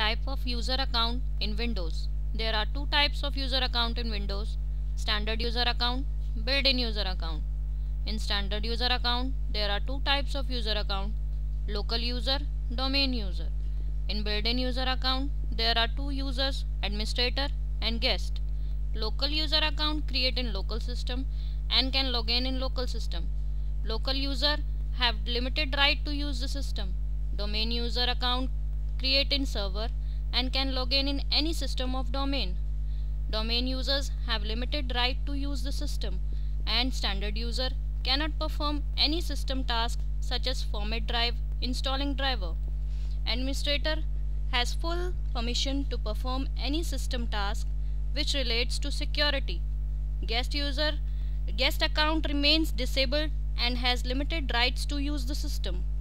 Type of user account in Windows. There are two types of user account in Windows: standard user account, built-in user account. In standard user account, there are two types of user account: local user, domain user. In built-in user account, there are two users, administrator and guest. Local user account create in local system and can log in local system. Local user have limited right to use the system. Domain user account create in server and can log in any system of domain. Domain users have limited right to use the system, and standard user cannot perform any system task such as format drive, installing driver. Administrator has full permission to perform any system task which relates to security. Guest account remains disabled and has limited rights to use the system.